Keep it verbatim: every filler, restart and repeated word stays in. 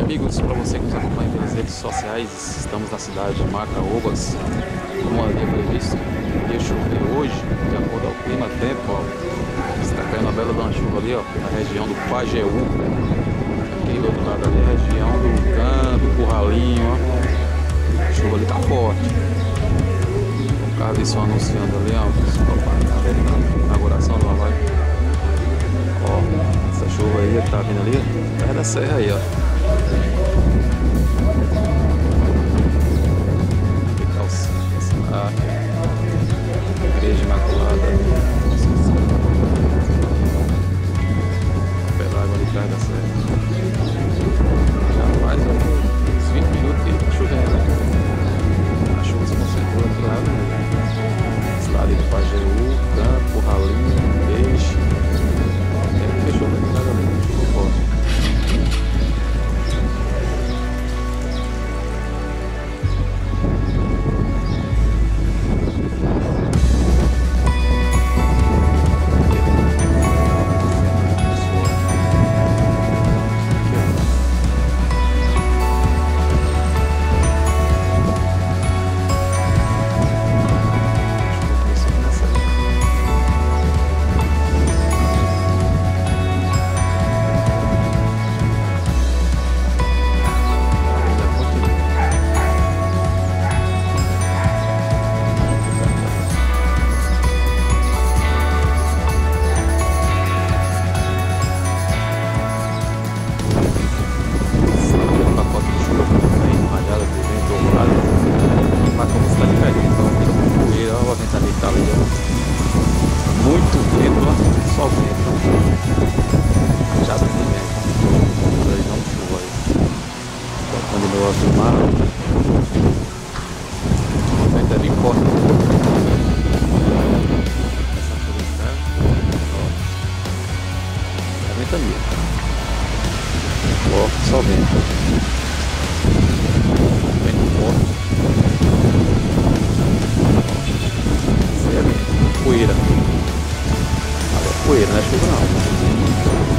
amigos, para você que nos acompanha pelas redes sociais, estamos na cidade de Macaúbas, como havia previsto, ia chover hoje, de acordo ao clima tempo, ó, está caindo uma bela de uma chuva ali, ó, na região do Pajeú, aquele outro lado ali, a região do Canto, Curralinho, ó, a chuva ali tá forte, o carro de som anunciando ali, ó, na inauguração do live, ó, essa chuva aí que tá vindo ali, perto da serra aí, ó. Igreja Imaculada, pela água ali perto da serra. Já faz uns vinte minutos que tá chovendo, né? A chuva se concentrou aqui lá na cidade do Pajeú, Campo, Ralinho, Peixe. Tem fechou daqui lá também, chuva forte. Muito vento, ó, só vento. Já tá de vento. Previsão de chuva aí. Tocando de novo a filmar. O vento é bem forte. Essa chuva interna. É ventania. Forte, só vento. Vento forte. Poeira. Agora poeira, não é chuva não.